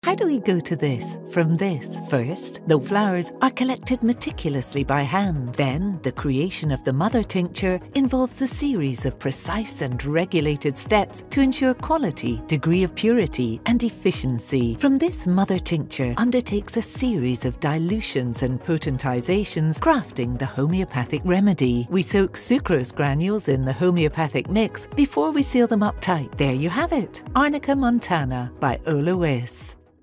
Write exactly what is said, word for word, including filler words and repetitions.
How do we go to this from this? First, the flowers are collected meticulously by hand. Then, the creation of the mother tincture involves a series of precise and regulated steps to ensure quality, degree of purity, and efficiency. From this, mother tincture undertakes a series of dilutions and potentizations, crafting the homeopathic remedy. We soak sucrose granules in the homeopathic mix before we seal them up tight. There you have it, Arnica Montana by Ollois.